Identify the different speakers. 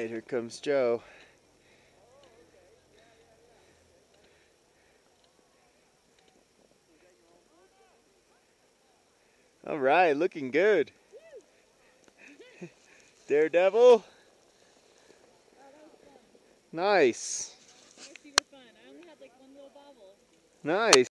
Speaker 1: Alright, here comes Joe. Alright, looking good. Daredevil. Nice.
Speaker 2: That was super fun. I only had like one little bobble.
Speaker 1: Nice.